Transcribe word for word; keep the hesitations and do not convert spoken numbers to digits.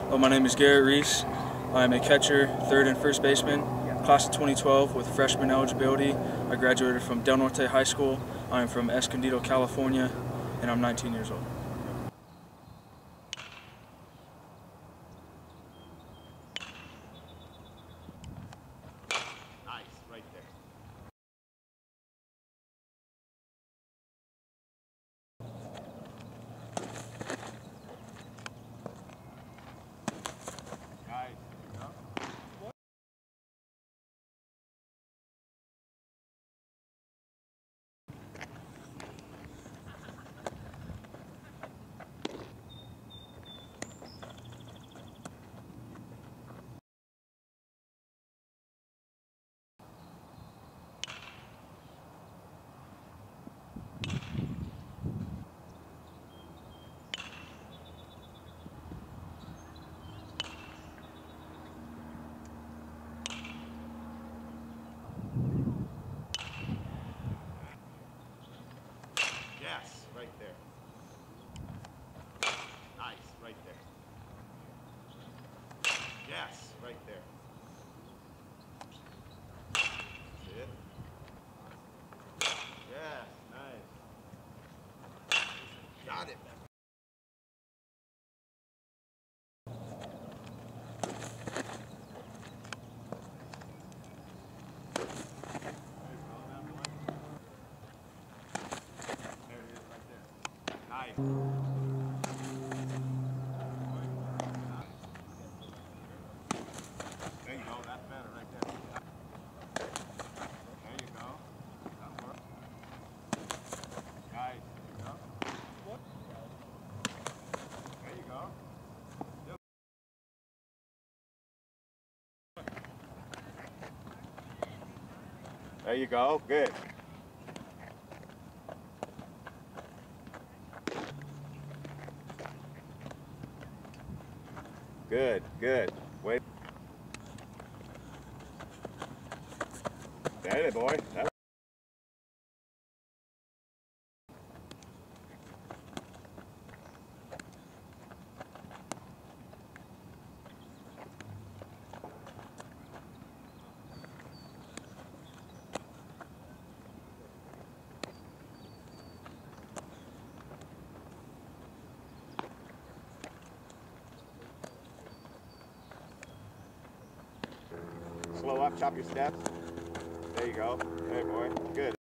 Well, my name is Garret Reese. I'm a catcher, third and first baseman, class of twenty twelve with freshman eligibility. I graduated from Del Norte High School. I'm from Escondido, California, and I'm nineteen years old. Nice, right there. Nice. Yes, right there. Nice, right there. Yes, right there. That's it. Yes, nice. Got it. There it is, right there. Nice. There you go, that's better right there. There you go. That works. Nice. There you go. There you go. Good. Good, good. Wait. There it, boy. That Slow up, chop your steps. There you go. There, boy. Good.